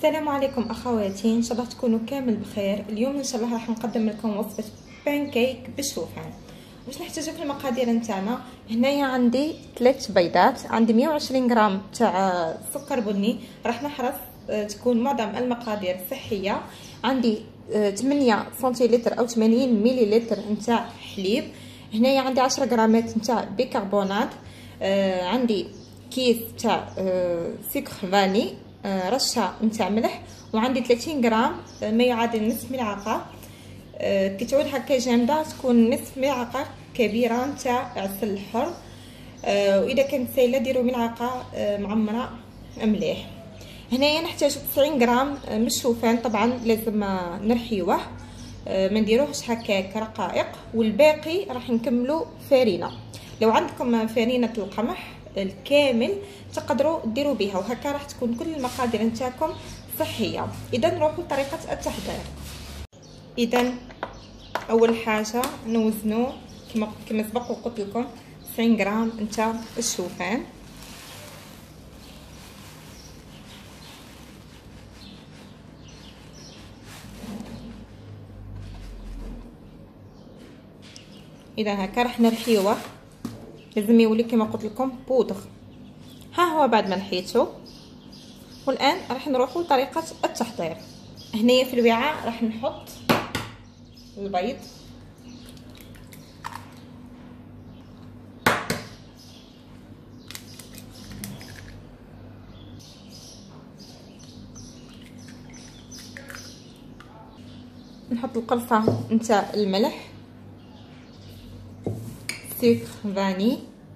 السلام عليكم اخواتي، ان شاء الله تكونوا كامل بخير. اليوم ان شاء الله راح نقدم لكم وصفه بانكيك بالشوفان. واش نحتاجو في المقادير نتاعنا؟ هنايا عندي 3 بيضات، عندي 120 غرام تاع سكر بني، راح نحرص تكون معظم المقادير صحيه. عندي 8 سنتيلتر او 80 مليلتر نتاع حليب. هنايا عندي 10 غرامات نتاع بيكربونات. عندي كيس تاع سكر فاني، رشه نتاع ملح، وعندي 30 غرام ما يعادل نصف ملعقه. كي تعود هكا جامده تكون نصف ملعقه كبيره نتاع عسل الحر، واذا كانت سايله ديروا ملعقه معمره مليح. هنايا نحتاج 90 غرام من الشوفان، طبعا لازم نرحيوه، ما نديروهش هكاك رقائق، والباقي راح نكملو فرينه. لو عندكم فرينه القمح الكامل تقدروا ديروا بها، وهكا راح تكون كل المقادير نتاعكم صحيه. اذا نروحوا لطريقه التحضير. اذا اول حاجه نوزنوا كما سبق وقلت لكم 90 غرام نتاع الشوفان. اذا هكا راح نرحيوه، لازم يولي كما قلت لكم بودغ. ها هو بعد ما نحيته. والان راح نروحوا لطريقه التحضير. هنايا في الوعاء راح نحط البيض، نحط القرصه نتاع الملح، سكر فاني،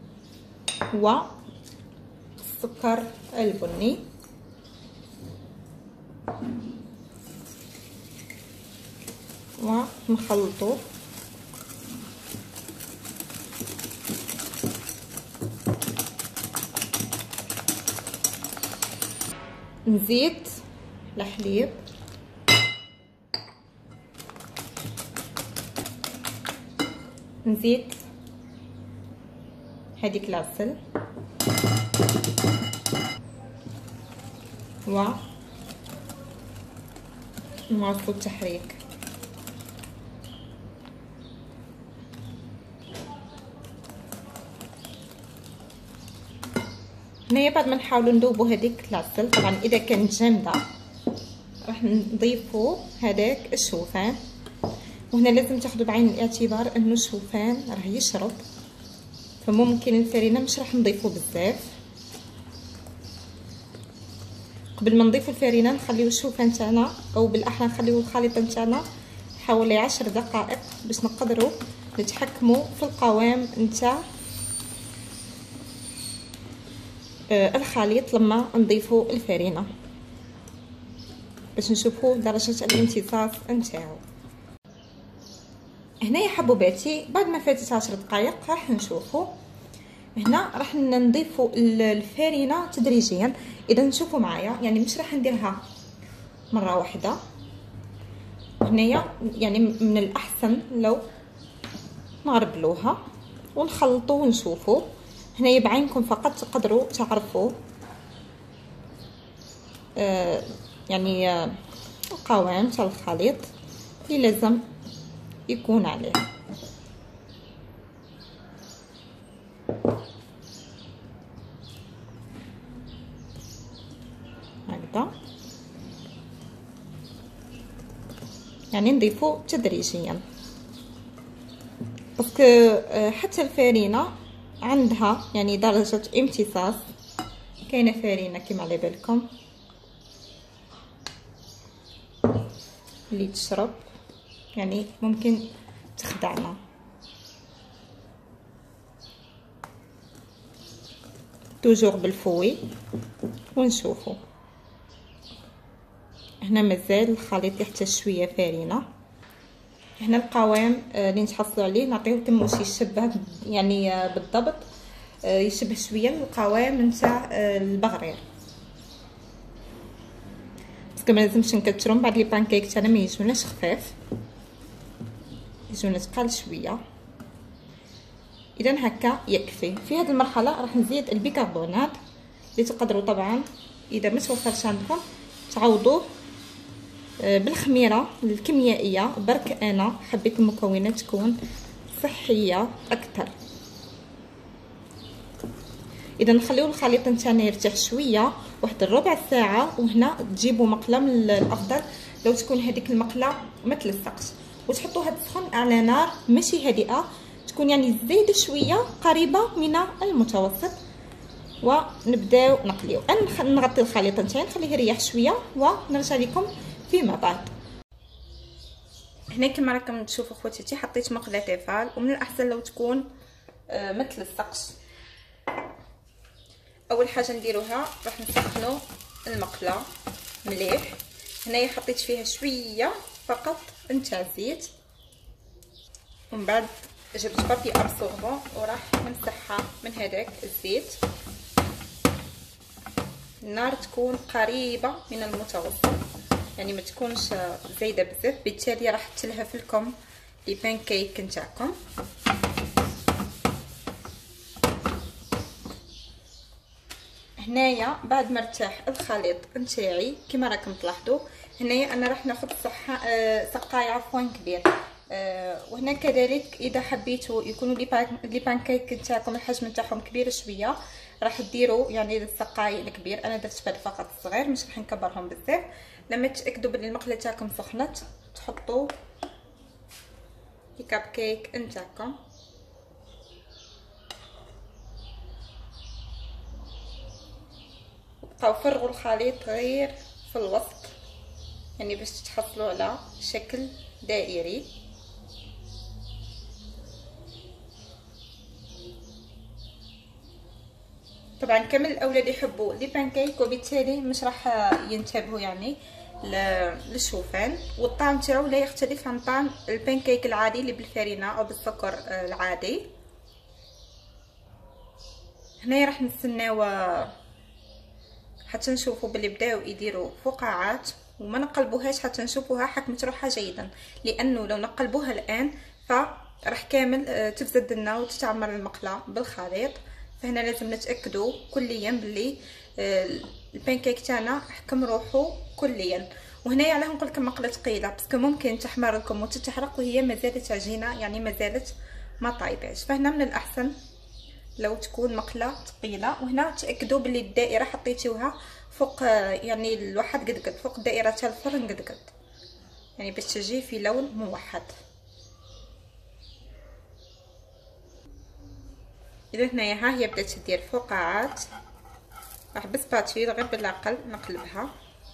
والسكر البني، ونخلطوه. نزيد الحليب، نزيد هذيك العسل، ونواصلوا التحريك. هنايا بعد ما نحاولوا نذوبوا هذيك العسل، طبعا اذا كانت جامده راح نضيفوا هذاك الشوفان. وهنا لازم تاخذوا بعين الاعتبار انه الشوفان راه يشرب، فممكن الفرينه مش راح نضيفوا بزاف. قبل ما نضيفوا الفرينه نخليو الشوفان تاعنا، او بالاحرى نخليو الخليط نتاعنا حوالي 10 دقائق باش نقدروا نتحكموا في القوام نتاع الخليط لما نضيفوا الفرينه، باش نشوفوا درجه الامتصاص نتاعو. هنايا حبوباتي بعد ما فاتت 10 دقائق راح نشوفوا. هنا راح نضيفوا الفرينه تدريجيا. اذا نشوفوا معايا، يعني مش راح نديرها مره واحده. هنايا يعني من الاحسن لو نغربلوها ونخلطوا ونشوفوا. هنايا بعينكم فقط تقدروا تعرفوا يعني القوام تاع الخليط اللي لازم يكون عليه. هكذا يعني نضيفو تدريجيا، باسكو حتى الفرينه عندها يعني درجه امتصاص. كاينه فرينه كما على بالكم اللي تشرب، يعني ممكن تخدعنا. توجور بالفوي ونشوفوا. هنا مازال الخليط يحتاج شويه فرينه. هنا القوام اللي نتحصلوا عليه نعطيوه كما واش يشبه، يعني بالضبط يشبه شويه القوام نتاع البغرير، باسكو ما لازمش نكثروا. من بعد لي بانكيك تاعنا ما يجوناش خفاف، يجونا ثقال شويه. اذا هكا يكفي. في هذه المرحله راح نزيد البيكربونات اللي تقدروا طبعا اذا ما توفرش عندكم تعوضوه بالخميره الكيميائيه، برك انا حبيت المكونات تكون صحيه اكثر. اذا نخليو الخليط نتاعنا يرتاح شويه واحد الربع ساعه، وهنا تجيبوا مقله من الافضل لو تكون هذيك المقله ما تلصقش، وتحطوها تسخن على نار ماشي هادئه، تكون يعني زايده شويه قريبه من المتوسط، ونبداو نقليو. انا نغطي الخليط نتاعي نخليه يريح شويه ونرجع لكم فيما بعد. هنا كما راكم تشوفوا خواتاتي حطيت مقله تيفال، ومن الاحسن لو تكون ما تلصقش. اول حاجه نديروها راح نسخنوا المقله مليح. هنايا حطيت فيها شويه فقط نتاع زيت، ومن بعد جبت بابي ابسوربون وراح نمسحها من هذاك الزيت. النار تكون قريبه من المتوسط، يعني ما تكونش زايده بزاف، بالتالي راح تلهف لكم لي بانكيك نتاعكم. هنايا بعد ما ارتاح الخليط نتاعي كما راكم تلاحظوا، هنايا انا راح ناخذ سقايه عفوا كبير. وهنا كذلك اذا حبيتوا يكونوا لي بانكيك نتاعكم الحجم نتاعهم كبير شويه، راح ديروا يعني السقاي الكبير. انا درت بعد فقط الصغير، مش راح نكبرهم بزاف. لما تاكدوا بلي المقله تاعكم سخنت، تحطوا الكاب كيك نتاعكم. بقاو فرغوا الخليط غير في الوسط، يعني باش تحصلوا على شكل دائري. طبعا كامل الاولاد يحبوا لي بانكيك، وبالتالي مش راح ينتبهوا يعني للشوفان، والطعم تاعو لا يختلف عن طعم البانكيك العادي اللي بالفارينه او بالسكر العادي. هنا راح نستناو حتى نشوفوا بلي بداو يديروا فقاعات، وما نقلبوهاش حتى نشوفوها حكمت روحها جيدا، لانه لو نقلبوها الان فراح كامل تفسد لنا وتتعمر المقله بالخليط. فهنا لازم نتاكدوا كليا بلي البانكيك تاعنا حكم روحو كليا. وهنايا علاه نقول لكم مقله ثقيله، باسكو ممكن تحمر لكم وتتحرق وهي مازالت عجينه، يعني مازالت ما طايباش. فهنا من الاحسن لو تكون مقله ثقيله. وهنا تاكدوا بلي الدائره حطيتوها فوق، يعني الواحد قد فوق دائره تاع الفرن قد، يعني باش تجي في لون موحد. اذا هنايا ها هي بدات تدير فقاعات، راح بسباتيل غير بالعقل نقلبها.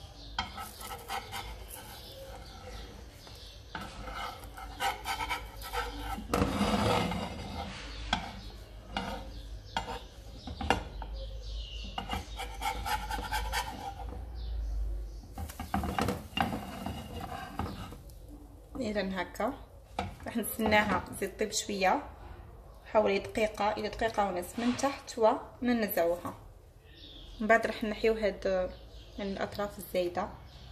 اذا هكا راح نستناها تزيد طيب شويه، حوالي دقيقه الى دقيقه ونصف من تحت، وننزعوها. من بعد راح نحيو هاد يعني الاطراف الزايده.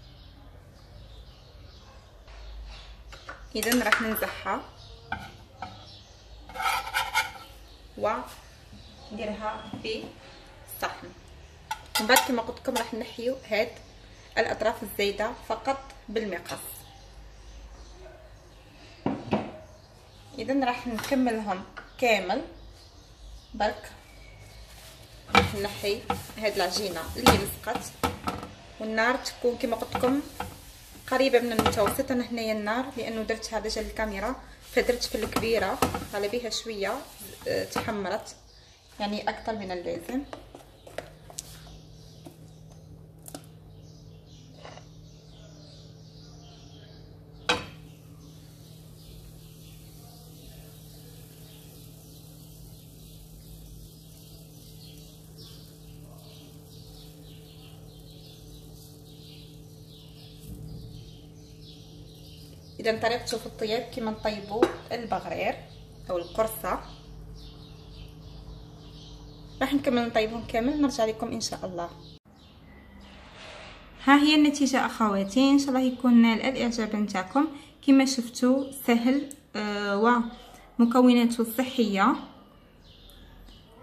اذا راح ننزعها ونديرها في الصحن. من بعد كما قلت لكم راح نحيو هاد الاطراف الزايده فقط بالمقص. اذا راح نكملهم كامل. برك راح نحي هاد العجينه اللي لصقت، والنار تكون كما قلت لكم قريبه من المتوسط. انا هنايا النار لانه درت هذا جال الكاميرا، فدرت في الكبيره على بها شويه تحمرت يعني اكثر من اللازم. اذا طريقته في الطياب كيما نطيبوا البغرير او القرصه. راح نكمل نطيبهم كامل، نرجع لكم ان شاء الله. ها هي النتيجه اخواتي، ان شاء الله يكون نال الاعجاب نتاعكم. كما شفتوا سهل ومكوناته صحيه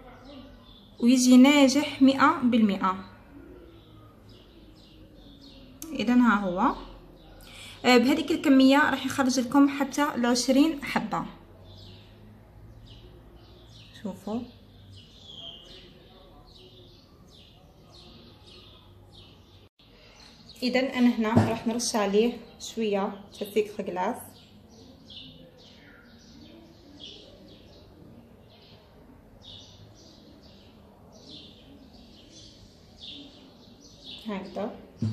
ويجي ناجح 100%. اذا ها هو بهذيك الكميه راح يخرج لكم حتى 20 حبه. شوفوا اذا انا هنا راح نرش عليه شويه تسيك غلاس هكذا.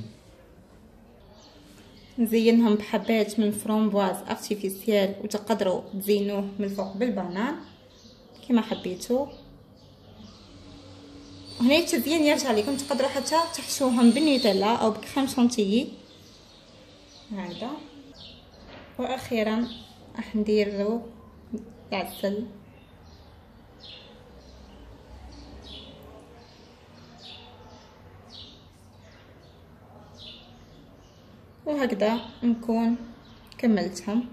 نزينهم بحبات من فرومبواز ارتيفيسيال وتقدروا تزينوه من الفوق بالبنان كما حبيتوا. هنا التزيين يرجع لكم، تقدروا حتى تحشوهم بالنوتيلا او بكريم شانتيي هذا. واخيرا راح نديرو العسل وهكذا نكون كملتهم.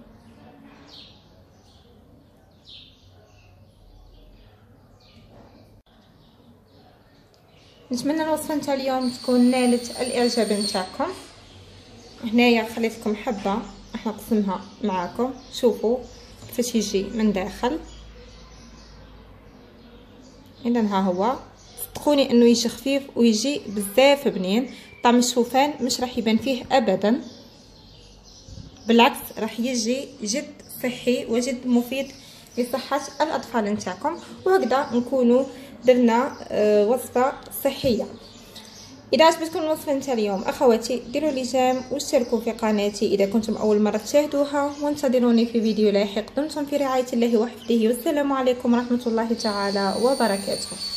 نتمنى الوصفه نتاع اليوم تكون نالت الاعجاب نتاعكم. هنايا خليت لكم حبه راح نقسمها معاكم، شوفوا كيفاش يجي من داخل. اذا ها هو، صدقوني انه يجي خفيف ويجي بزاف بنين. طعم الشوفان مش راح يبان فيه ابدا، بالعكس راح يجي جد صحي وجد مفيد لصحة الاطفال نتاعكم. وهكذا نكونوا درنا وصفة صحية. اذا عجبتكم الوصفة نتاع اليوم اخواتي ديروا لي جيم واشتركوا في قناتي اذا كنتم اول مرة تشاهدوها، وانتظروني في فيديو لاحق. دمتم في رعاية الله وحفظه، والسلام عليكم ورحمة الله تعالى وبركاته.